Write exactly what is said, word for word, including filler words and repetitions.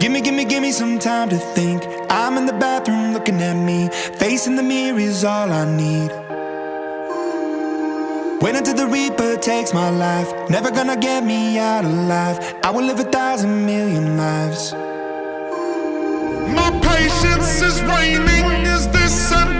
Gimme, gimme, gimme some time to think. I'm in the bathroom looking at me. Facing the mirror is all I need. Wait until the Reaper takes my life. Never gonna get me out alive. I will live a thousand million lives. My patience is waning. Is this a